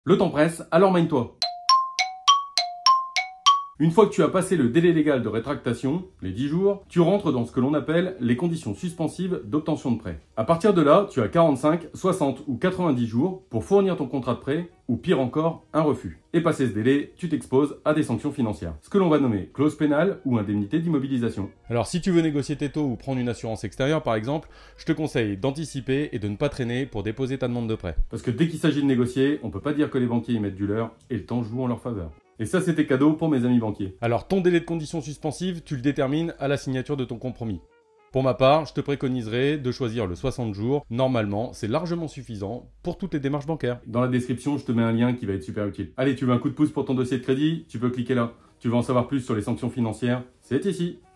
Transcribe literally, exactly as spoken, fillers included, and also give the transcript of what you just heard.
Le temps presse, alors mine-toi. Une fois que tu as passé le délai légal de rétractation, les dix jours, tu rentres dans ce que l'on appelle les conditions suspensives d'obtention de prêt. À partir de là, tu as quarante-cinq, soixante ou quatre-vingt-dix jours pour fournir ton contrat de prêt ou pire encore, un refus. Et passé ce délai, tu t'exposes à des sanctions financières. Ce que l'on va nommer clause pénale ou indemnité d'immobilisation. Alors si tu veux négocier tes taux ou prendre une assurance extérieure par exemple, je te conseille d'anticiper et de ne pas traîner pour déposer ta demande de prêt. Parce que dès qu'il s'agit de négocier, on peut pas dire que les banquiers y mettent du leur et le temps joue en leur faveur. Et ça, c'était cadeau pour mes amis banquiers. Alors ton délai de conditions suspensives, tu le détermines à la signature de ton compromis. Pour ma part, je te préconiserais de choisir le soixante jours. Normalement, c'est largement suffisant pour toutes les démarches bancaires. Dans la description, je te mets un lien qui va être super utile. Allez, tu veux un coup de pouce pour ton dossier de crédit? Tu peux cliquer là. Tu veux en savoir plus sur les sanctions financières? C'est ici.